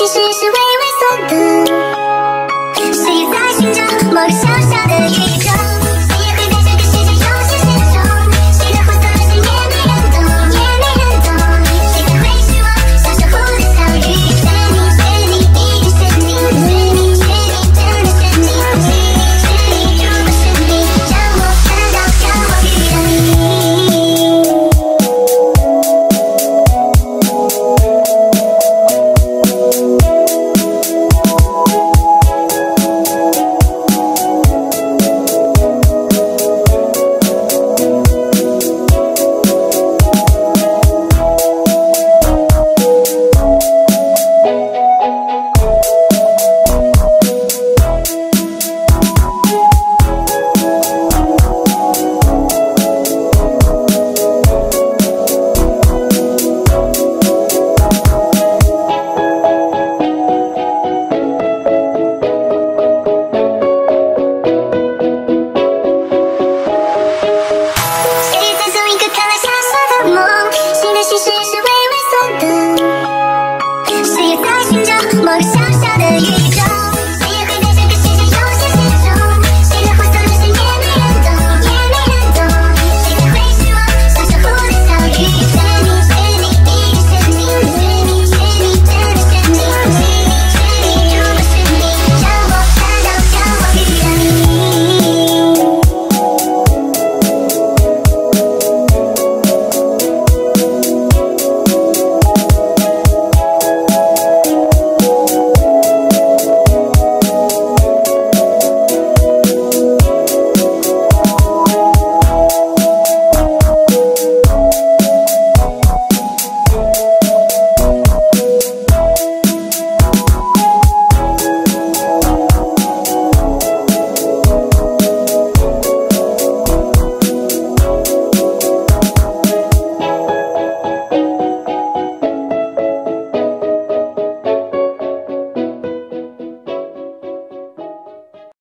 心事是微微酸的，谁也在寻找某个小小的宇宙，谁也会在这个世界有些险中，谁的胡思乱想也没人懂，也没人懂，谁才会是我小小蝴蝶相遇，是你一定是你，是你真的是你，是你如果是你，让我看到，让我遇到你。谁在做一个看来傻傻的梦？谁的心事也是微